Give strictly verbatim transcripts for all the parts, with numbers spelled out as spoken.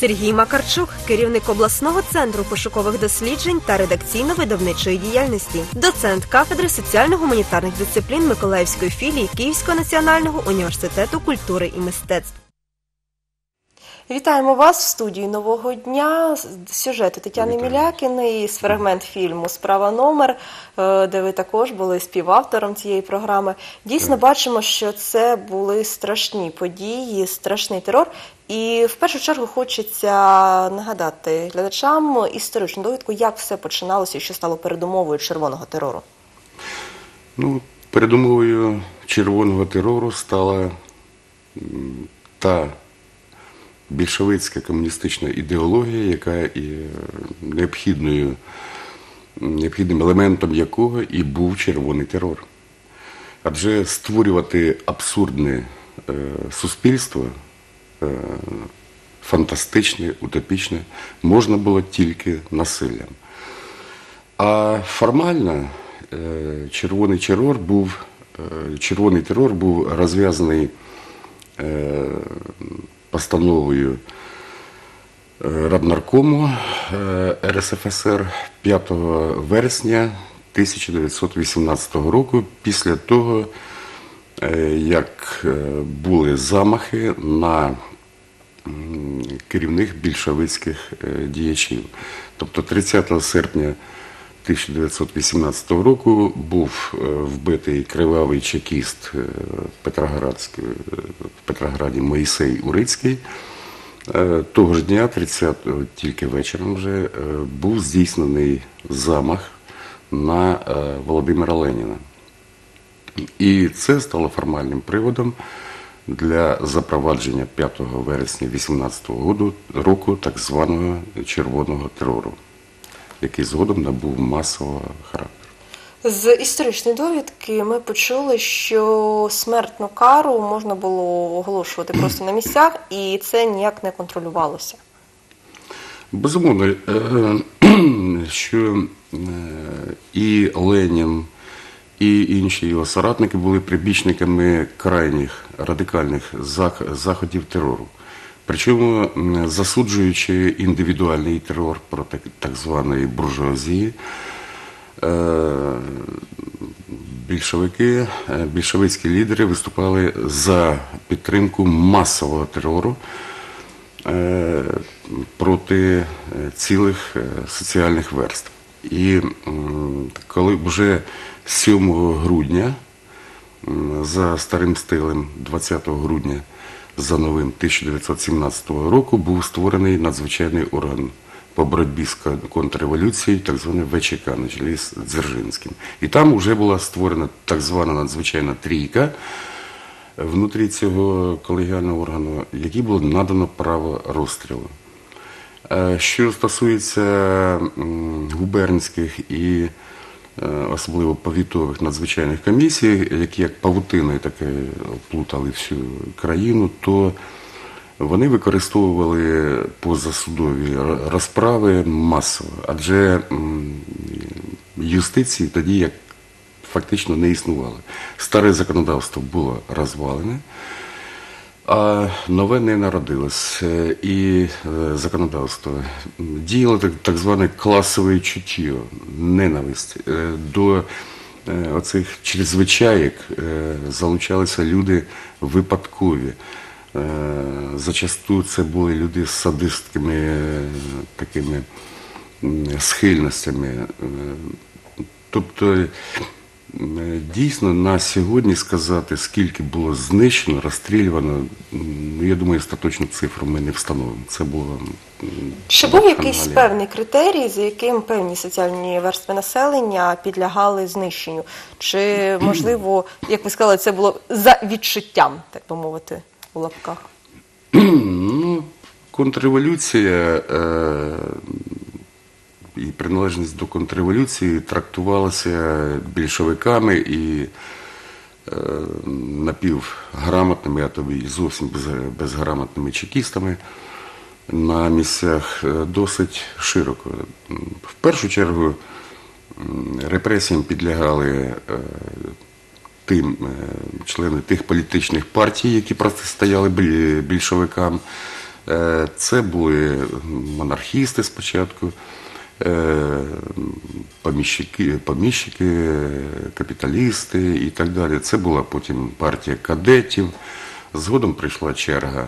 Сергій Макарчук – керівник обласного центру пошукових досліджень та редакційно-видавничої діяльності, доцент кафедри соціально-гуманітарних дисциплін Миколаївської філії Київського національного університету культури і мистецтв. Вітаємо вас в студії «Нового дня». Сюжет Тетяни Мілякіної з фрагмент фільму «Справа номер», де ви також були співавтором цієї програми. Дійсно бачимо, що це були страшні події, страшний терор. І в першу чергу хочеться нагадати глядачам історичну довідку, як все починалося і що стало передумовою червоного терору. Ну, передумовою червоного терору стала та більшовицька комуністична ідеологія, яка є необхідною, необхідним елементом якого і був червоний терор. Адже створювати абсурдне е, суспільство, е, фантастичне, утопічне, можна було тільки насиллям. А формально е, червоний терор був, е, червоний терор був розв'язаний е, постановою Раднаркому Ер Ес Еф Ес Ер п'ятого вересня тисяча дев'ятсот вісімнадцятого року, після того, як були замахи на керівних більшовицьких діячів. Тобто тридцятого серпня тисяча дев'ятсот вісімнадцятого року був вбитий кривавий чекіст Петроградський, в Петрограді Моїсей Урицький. Того ж дня, тридцятого, тільки вечором вже, був здійснений замах на Володимира Леніна. І це стало формальним приводом для запровадження п'ятого вересня вісімнадцятого року так званого червоного терору, який згодом набув масового характеру. З історичної довідки ми почули, що смертну кару можна було оголошувати просто на місцях, і це ніяк не контролювалося. Безумовно, що і Ленін, і інші його соратники були прибічниками крайніх радикальних заходів терору. Причому засуджуючи індивідуальний терор проти так званої буржуазії, більшовики, більшовицькі лідери виступали за підтримку масового терору проти цілих соціальних верств. І коли вже сьомого грудня, за старим стилем двадцятого грудня за новим тисяча дев'ятсот сімнадцятого року, був створений надзвичайний орган по боротьбі з контрреволюцією, так зване Ве Че Ка, на чолі з Дзержинським. І там вже була створена так звана надзвичайна трійка внутрі цього колегіального органу, якій було надано право розстрілу. Що стосується губернських і особливо повітових надзвичайних комісій, які як павутиною таке плутали всю країну, то вони використовували позасудові розправи масово, адже юстиції тоді як фактично не існувало. Старе законодавство було розвалене, а нове не народилось. І законодавство діяло так зване класове чуття, ненависть. До оцих чрезвичаєк залучалися люди випадкові. Зачасту це були люди з садистськими такими схильностями. Тобто, дійсно, на сьогодні сказати, скільки було знищено, розстрілювано, я думаю, остаточну цифру ми не встановимо. Це було... Чи був якийсь певний критерій, за яким певні соціальні верстви населення підлягали знищенню? Чи, можливо, як ви сказали, це було за відчуттям, так би мовити, у лапках? Ну, контрреволюція е, і приналежність до контрреволюції трактувалася більшовиками і е, напівграмотними, а то і зовсім без, безграмотними чекістами на місцях досить широко. В першу чергу репресіям підлягали е, тим, члени тих політичних партій, які протистояли більшовикам, Е, Це були монархісти спочатку, е, поміщики, поміщики, капіталісти і так далі. Це була потім партія кадетів. Згодом прийшла черга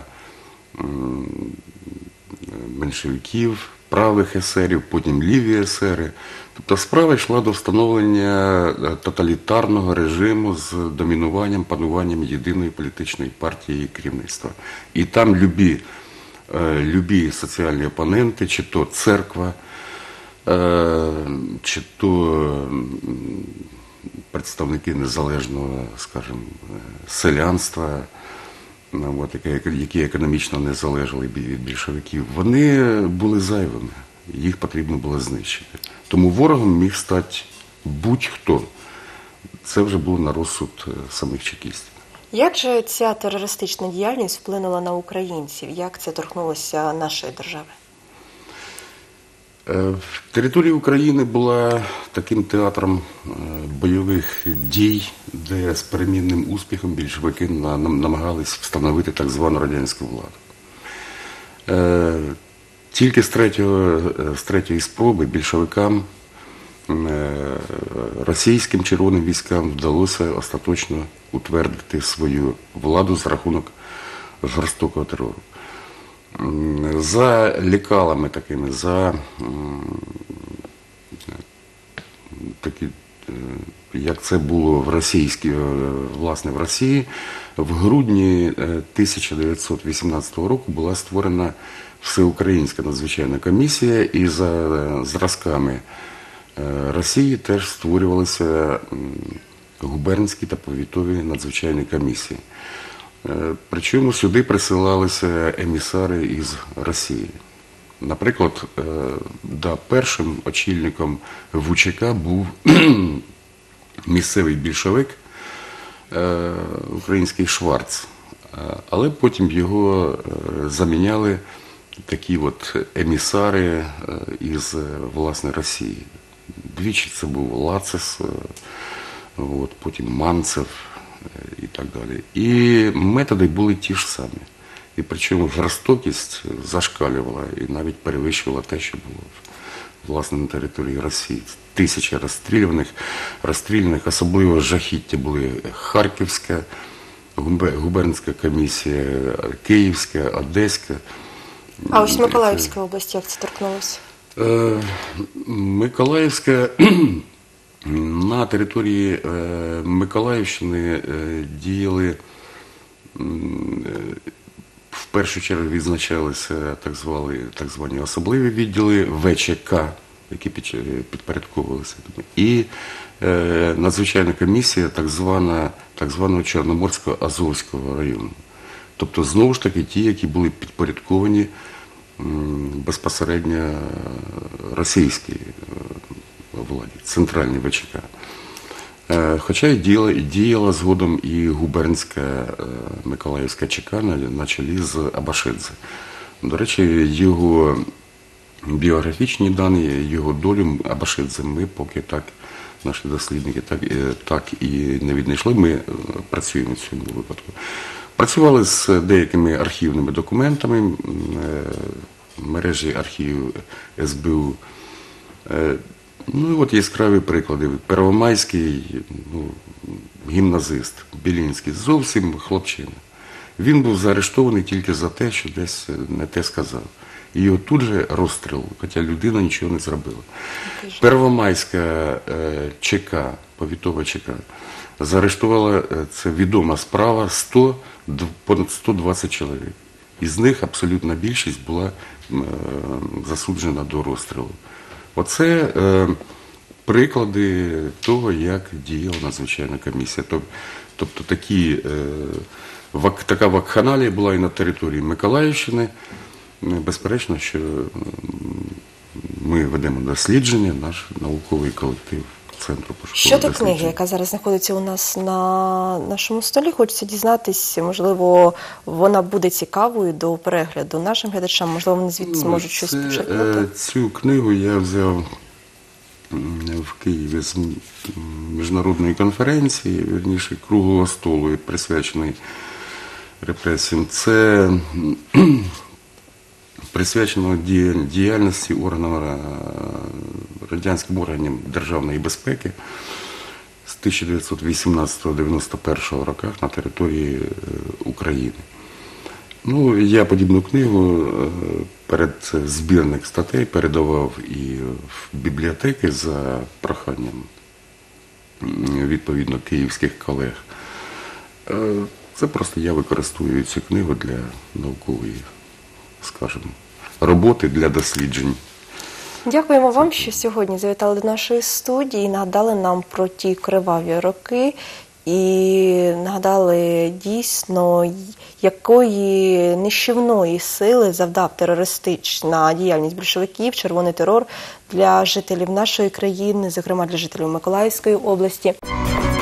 меншевиків, правих есерів, потім ліві есери. Тобто справа йшла до встановлення тоталітарного режиму з домінуванням, пануванням єдиної політичної партії і керівництва. І там любі, любі соціальні опоненти, чи то церква, чи то представники незалежного, скажімо, селянства, от, які економічно не залежали від більшовиків, вони були зайвими, їх потрібно було знищити. Тому ворогом міг стати будь-хто. Це вже було на розсуд самих чекістів. Як же ця терористична діяльність вплинула на українців? Як це торкнулося нашої держави? Територія України була таким театром бойових дій, де з перемінним успіхом більшовики намагались встановити так звану радянську владу. Тільки з, третього, з третьої спроби більшовикам, російським червоним військам вдалося остаточно утвердити свою владу за рахунок жорстокого терору. За лікалами такими, за такі, як це було в російській, власне, в Росії, в грудні тисяча дев'ятсот вісімнадцятого року була створена Всеукраїнська надзвичайна комісія, і за зразками Росії теж створювалися губернські та повітові надзвичайні комісії. Причому сюди присилалися емісари із Росії. Наприклад, да, першим очільником ВУЧК був місцевий більшовик, український Шварц, але потім його заміняли такі от емісари із, власне, Росії. Двічі це був Лацис, от, потім Манцев і так далі. І методи були ті ж самі. І причому жорстокість зашкалювала і навіть перевищувала те, що було, власне, на території Росії. Тисячі розстрілюваних, розстріляних, особливо жахіття були Харківська, губернська комісія, Київська, Одеська. А ось Миколаївська область, як це торкнулося? Миколаївська, на території Миколаївщини діяли, в першу чергу відзначалися так звані, так звані особливі відділи ВЧК, які підпорядковувалися, і надзвичайна комісія так, звана, так званого Чорноморського Азовського району. Тобто, знову ж таки, ті, які були підпорядковані безпосередньо російській владі, центральній ВЧК. Хоча і діяла, і діяла згодом і губернська Миколаївська ЧК на чолі з Абашидзе. До речі, його біографічні дані, його долю Абашидзе ми поки так, наші дослідники, так, так і не віднайшли. Ми працюємо в цьому випадку. Працювали з деякими архівними документами, мережі архівів ес бе у. Ну і от яскраві приклади. Первомайський, ну, гімназист, Білінський, зовсім хлопчина. Він був заарештований тільки за те, що десь не те сказав. І його тут же розстріл, хоча людина нічого не зробила. Первомайська ЧК, повітова ЧК, заарештувала, це відома справа, сто, понад сто двадцять чоловік. Із них абсолютна більшість була засуджена до розстрілу. Оце е, приклади того, як діяла надзвичайна комісія. Тобто такі, е, вак, така вакханалія була і на території Миколаївщини. Безперечно, що ми ведемо дослідження, наш науковий колектив Центру пошукових Щодо досліджень. книги, яка зараз знаходиться у нас на нашому столі, хочеться дізнатися, можливо, вона буде цікавою до перегляду нашим глядачам, можливо, вони звідти зможуть щось Це, почерпнути. Цю книгу я взяв в Києві з міжнародної конференції, вірніше, круглого столу, присвячений репресіям. Це присвяченого ді- діяльності органів, е, радянським органам державної безпеки з тисяча дев'ятсот вісімнадцятого - дев'яносто першого роках на території е, України. Ну, я подібну книгу е, перед збірник статей передавав і в бібліотеки за проханням м, відповідно київських колег. Е, Це просто я використовую цю книгу для наукової, скажімо, роботи, для досліджень. Дякуємо вам, що сьогодні завітали до нашої студії і нагадали нам про ті криваві роки і нагадали дійсно, якої нищівної сили завдав терористична діяльність більшовиків, червоний терор для жителів нашої країни, зокрема для жителів Миколаївської області.